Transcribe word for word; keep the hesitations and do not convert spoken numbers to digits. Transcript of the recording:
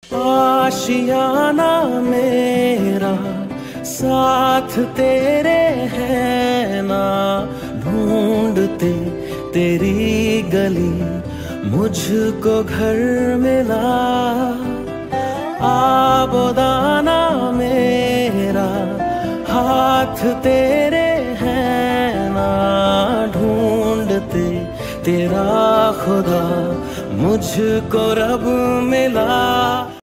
आशियाना मेरा साथ तेरे है ना, ढूंढते तेरी गली मुझको घर मिला। आबोदाना मेरा हाथ तेरे है ना, ढूंढते तेरा खुदा मुझको रब मिला।